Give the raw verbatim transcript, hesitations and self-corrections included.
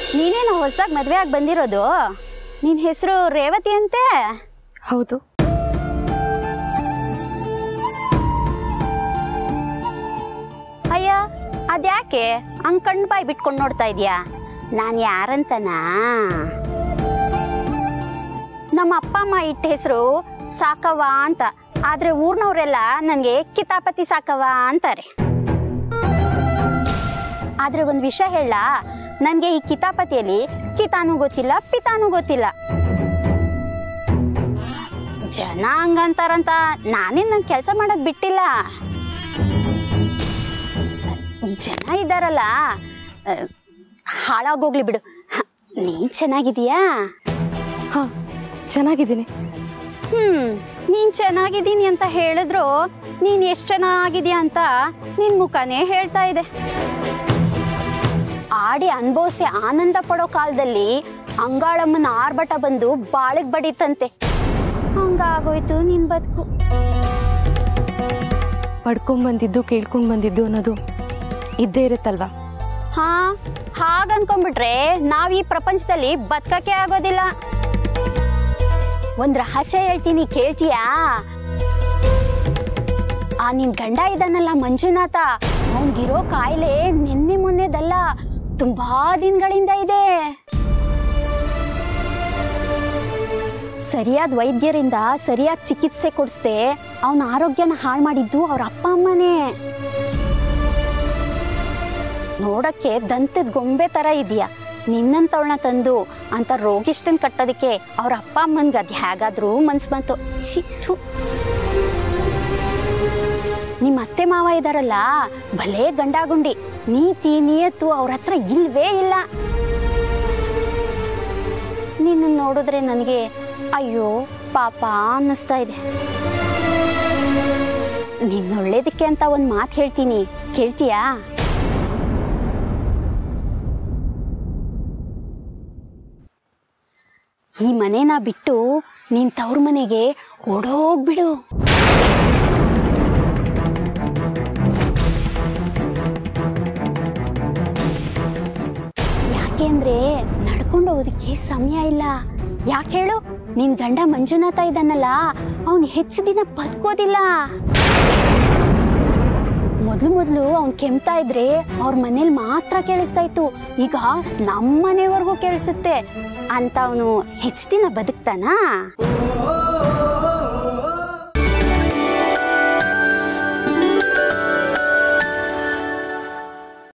ನೀನೇನು ಹೊಸದಾಗಿ ಮದುವೆ ಆಗಿ ಬಂದಿರೋದು? ನಿನ್ನ ಹೆಸರು ರೇವತಿ ಅಂತೆ? ಹೌದು. ಅಯ್ಯ, ಅದ್ಯಾಕೆ ಹಂಗ್ ಕಣ್ಣು ಬಾಯಿ ಬಿಟ್ಕೊಂಡು ನೋಡ್ತಾ ಇದೀಯಾ? ನಾನು ಯಾರಂತನಾ? ನಮ್ಮ ಅಪ್ಪ ಅಮ್ಮ ಇಟ್ಟ ಹೆಸರು ಸಾಕವ್ವ ಅಂತ. ಆದ್ರೆ ಊರ್ನವ್ರೆಲ್ಲ ನನಗೆ ಕಿತಾಪತಿ ಸಾಕವ್ವ ಅಂತಾರೆ. ಆದ್ರೆ ಒಂದು ವಿಷಯ ಹೇಳ, ನನಗೆ ಈ ಕಿತಾಪತಿಯಲ್ಲಿ ಕಿತಾನು ಗೊತ್ತಿಲ್ಲ, ಪಿತಾನು ಗೊತ್ತಿಲ್ಲ. ಜನ ಹಂಗಂತಾರಂತ ನಾನೇನು ನನ್ನ ಕೆಲಸ ಮಾಡೋದು ಬಿಟ್ಟಿಲ್ಲ. ಈ ಜನ ಇದ್ದಾರಲ್ಲ, ಹಾಳಾಗೋಗ್ಲಿ ಬಿಡು. ನೀನ್ ಚೆನ್ನಾಗಿದೀಯಾ? ಹಾ, ಚೆನ್ನಾಗಿದ್ದೀನಿ. ಹ್ಮ್ ನೀನ್ ಚೆನ್ನಾಗಿದ್ದೀನಿ ಅಂತ ಹೇಳಿದ್ರು ನೀನ್ ಎಷ್ಟು ಚೆನ್ನಾಗಿದೀಯ ಅಂತ ನಿನ್ ಮುಖನೇ ಹೇಳ್ತಾ ಇದೆ. ಆಡಿ ಅನ್ಭವಿಸಿ ಆನಂದ ಪಡೋ ಕಾಲದಲ್ಲಿ ಅಂಗಾಳಮ್ಮನ ಆರ್ಭಟ ಬಂದು ಬಾಳಿಗೆ ಬಡಿತಂತೆ. ಹಂಗಾಗೋಯ್ತು ನಿನ್ ಬದುಕು. ಪಡ್ಕೊಂಡ್ ಬಂದಿದ್ದು ಕೇಳ್ಕೊಂಡ್ ಬಂದಿದ್ದು ಅನ್ನೋದು ಇದ್ದೇ ಇರುತ್ತಲ್ವಾ? ಹಾ, ಹಾಗನ್ಕೊಂಡ್ಬಿಟ್ರೆ ನಾವ್ ಈ ಪ್ರಪಂಚದಲ್ಲಿ ಬದುಕಕ್ಕೆ ಆಗೋದಿಲ್ಲ. ಒಂದ್ ರಹಸ್ಯ ಹೇಳ್ತೀನಿ, ಕೇಳ್ತೀಯಾ? ಆ ನಿನ್ ಗಂಡ ಇದ್ದಾನಲ್ಲ ಮಂಜುನಾಥ, ಅವನ್ಗಿರೋ ಕಾಯಿಲೆ ನಿನ್ನೆ ಮೊನ್ನೆದಲ್ಲ, ತುಂಬಾ ದಿನಗಳಿಂದ ಇದೆ. ಸರಿಯಾದ ವೈದ್ಯರಿಂದ ಸರಿಯಾದ ಚಿಕಿತ್ಸೆ ಕೊಡಿಸ್ದೆ ಅವನ ಆರೋಗ್ಯನ ಹಾಳು ಮಾಡಿದ್ದು ಅವ್ರ ಅಪ್ಪ ಅಮ್ಮನೇ. ನೋಡಕ್ಕೆ ದಂತದ ಗೊಂಬೆ ತರ ಇದೆಯಾ? ನಿನ್ನಂತವಳನ್ನ ತಂದು ಅಂತ ರೋಗಿಷ್ಟನ್ ಕಟ್ಟೋದಕ್ಕೆ ಅವ್ರ ಅಪ್ಪ ಅಮ್ಮನ್ಗೆ ಅದು ಹೇಗಾದ್ರೂ ಮನ್ಸು ಬಂತು. ಚಿಟ್ಟು, ನಿಮ್ಮ ಅತ್ತೆ ಮಾವ ಇದಾರಲ್ಲ, ಭಲೇ ಗಂಡಾಗುಂಡಿ. ನೀತಿ ನಿಯತ್ತು ಅವ್ರ ಹತ್ರ ಇಲ್ವೇ ಇಲ್ಲ. ನಿನ್ನ ನೋಡಿದ್ರೆ ನನಗೆ ಅಯ್ಯೋ ಪಾಪ ಅನ್ನಿಸ್ತಾ ಇದೆ. ನಿನ್ನೊಳ್ಳೇದಕ್ಕೆ ಅಂತ ಒಂದು ಮಾತು ಹೇಳ್ತೀನಿ, ಕೇಳ್ತೀಯಾ? ಈ ಮನೇನ ಬಿಟ್ಟು ನೀನ್ ತವ್ರ ಮನೆಗೆ ಓಡೋಗ್ಬಿಡು. ಯಾಕೆಂದ್ರೆ ನಡ್ಕೊಂಡು ಹೋಗೋದಕ್ಕೆ ಸಮಯ ಇಲ್ಲ. ಯಾಕೆ ಹೇಳು? ನಿನ್ ಗಂಡ ಮಂಜುನಾಥ ಇದ್ದಾನಲ್ಲ, ಅವನ್ ಹೆಚ್ಚು ದಿನ ಬದುಕೋದಿಲ್ಲ. ಮೊದ್ಲು ಮೊದ್ಲು ಅವ್ನ್ ಕೆಮ್ತಾ ಇದ್ರೆ ಅವ್ರ ಮನೇಲಿ ಮಾತ್ರ ಕೇಳಿಸ್ತಾ ಇತ್ತು, ಈಗ ನಮ್ಮ ಮನೆವರೆಗೂ ಕೇಳಿಸುತ್ತೆ ಅಂತ. ಅವನು ಹೆಚ್ಚು ದಿನ ಬದುಕ್ತಾನಾ?